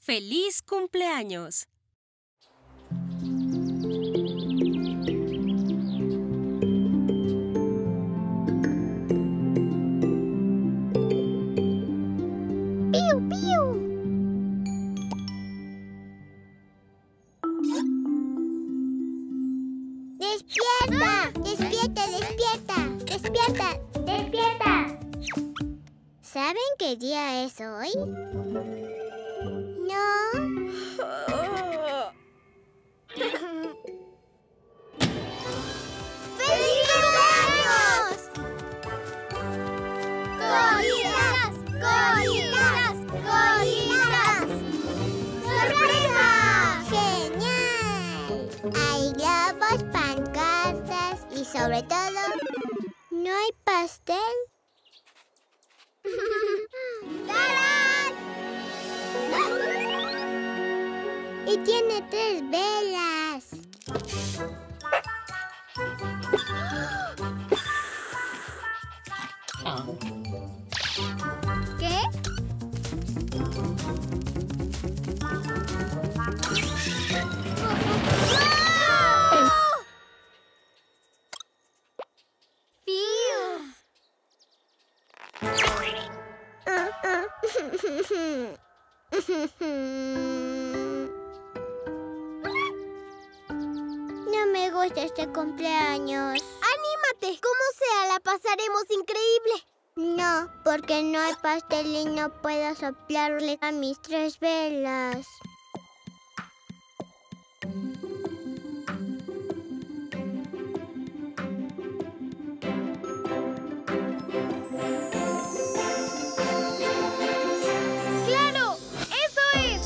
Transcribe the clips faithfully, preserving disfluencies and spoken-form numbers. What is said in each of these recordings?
¡Feliz cumpleaños! ¡Piu, piu! ¡Despierta! ¡Despierta, despierta! ¡Despierta, despierta! ¿Saben qué día es hoy? ¿No? ¡Feliz cumpleaños! ¡Gorilas! ¡Gorilas! ¡Gorilas! ¡Sorpresa! ¡Genial! Hay globos, pancartas y sobre todo, ¿no hay pastel? ¡Tarán! Y tiene tres velas. ¿Qué? No me gusta este cumpleaños. ¡Anímate! Como sea, la pasaremos increíble. No, porque no hay pastel y no puedo soplarle a mis tres velas. ¡Claro! ¡Eso es!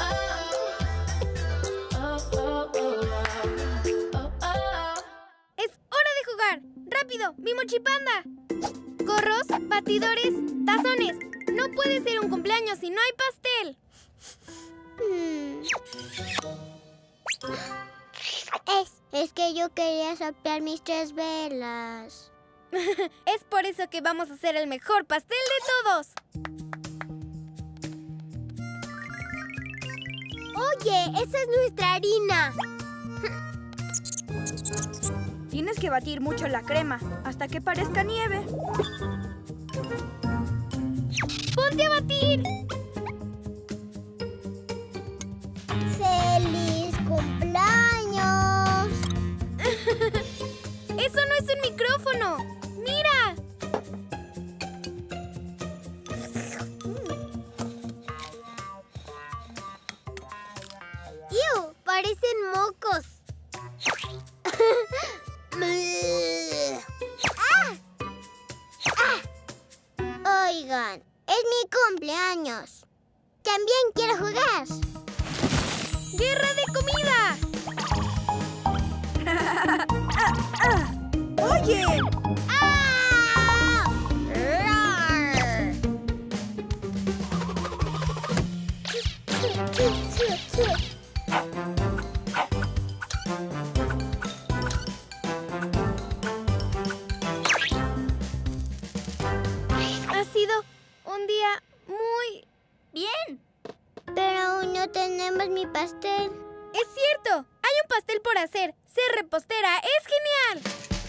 ¡Es hora de jugar! ¡Rápido! ¡Mi mochipanda! Gorros, batidores, tazones. No puede ser un cumpleaños si no hay pastel. Hmm. Es, es que yo quería soplar mis tres velas. Es por eso que vamos a hacer el mejor pastel de todos. Oye, esa es nuestra harina. Tienes que batir mucho la crema hasta que parezca nieve. ¡Ponte a batir! ¡Feliz cumpleaños! ¡Eso no es un micrófono! ¡Mira! ¡Iu! Parecen mocos. ¡Ah! ¡Ah! Oigan, es mi cumpleaños. También quiero jugar. ¡Guerra de comida! ¡Oye! ¡Ah! ¡Rar! Ha sido un día muy bien. Pero aún no tenemos mi pastel. ¡Es cierto! Hay un pastel por hacer. Ser repostera es genial.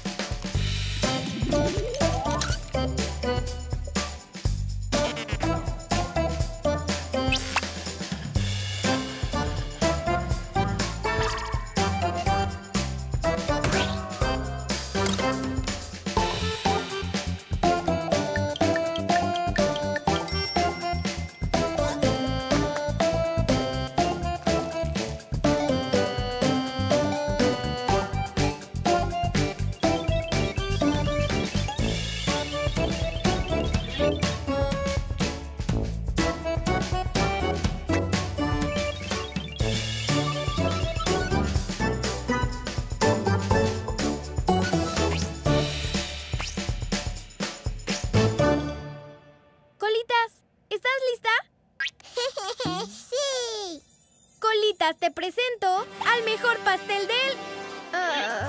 ¡Sí! Colitas, te presento al mejor pastel del... Uh,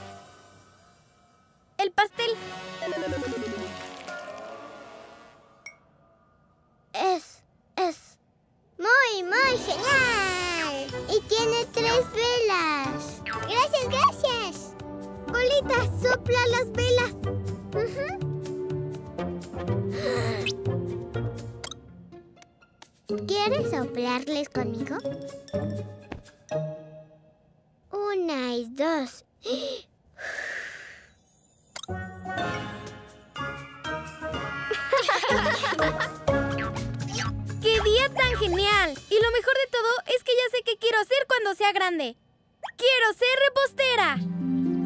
el pastel. Es, es muy muy, muy genial. Y tiene tres velas. Gracias, gracias. Colita, sopla las velas. Uh-huh. ¿Quieres soplarles conmigo? Una y dos. ¡Qué día tan genial! Y lo mejor de todo es que ya sé qué quiero hacer cuando sea grande. ¡Quiero ser repostera!